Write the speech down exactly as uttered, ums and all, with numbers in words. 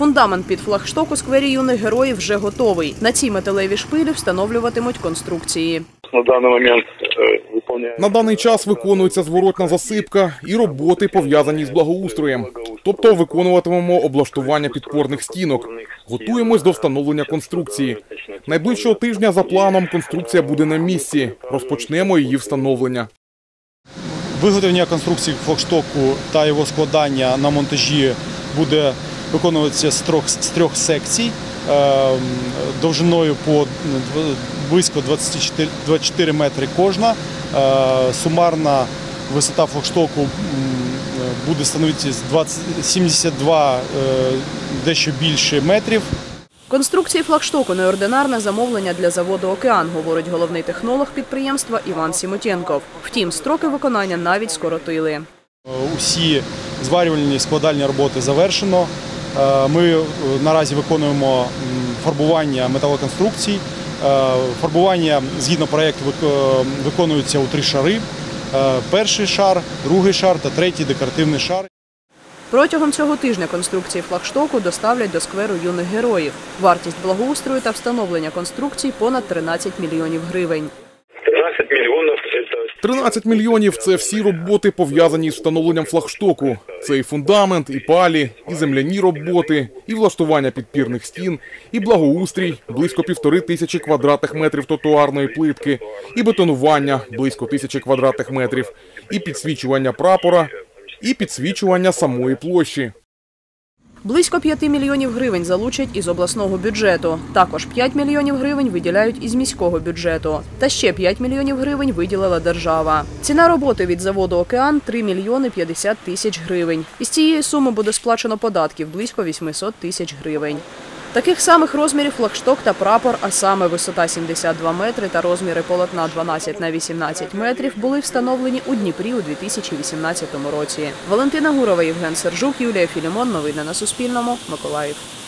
Фундамент під флагшток у сквері юних героїв вже готовий. На цій металевій шпилі встановлюватимуть конструкції. На даний момент виконує... На даний час виконується зворотна засипка і роботи, пов'язані з благоустроєм. Тобто виконуватимемо облаштування підпорних стінок. Готуємось до встановлення конструкції. Найближчого тижня за планом конструкція буде на місці. Розпочнемо її встановлення. Виготовлення конструкції флагштоку та його складання на монтажі буде виконуватися з трьох, з трьох секцій, довжиною по близько двадцять чотири метри кожна. Сумарна висота флагштоку буде становити сімдесят два, дещо більше метрів. Конструкції флагштоку – неординарне замовлення для заводу «Океан», говорить головний технолог підприємства Іван Сімотєнков. Втім, строки виконання навіть скоротили. Усі зварювальні складальні роботи завершено. Ми наразі виконуємо фарбування металоконструкцій. Фарбування, згідно проєкту, виконується у три шари. Перший шар, другий шар та третій декоративний шар. Протягом цього тижня конструкції флагштоку доставлять до скверу юних героїв. Вартість благоустрою та встановлення конструкцій – понад тринадцять мільйонів гривень. тринадцять мільйонів – це всі роботи, пов'язані з встановленням флагштоку. Це і фундамент, і палі, і земляні роботи, і влаштування підпірних стін, і благоустрій – близько півтори тисячі квадратних метрів тротуарної плитки, і бетонування – близько тисячі квадратних метрів, і підсвічування прапора, і підсвічування самої площі. Близько п'яти мільйонів гривень залучать із обласного бюджету. Також п'ять мільйонів гривень виділяють із міського бюджету. Та ще п'ять мільйонів гривень виділила держава. Ціна роботи від заводу «Океан» – три мільйони п'ятдесят тисяч гривень. Із цієї суми буде сплачено податків – близько вісімсот тисяч гривень. Таких самих розмірів флагшток та прапор, а саме висота сімдесят два метри та розміри полотна дванадцять на вісімнадцять метрів, були встановлені у Дніпрі у дві тисячі вісімнадцятому році. Валентина Гурова, Євген Сержук, Юлія Філімон. Новини на Суспільному. Миколаїв.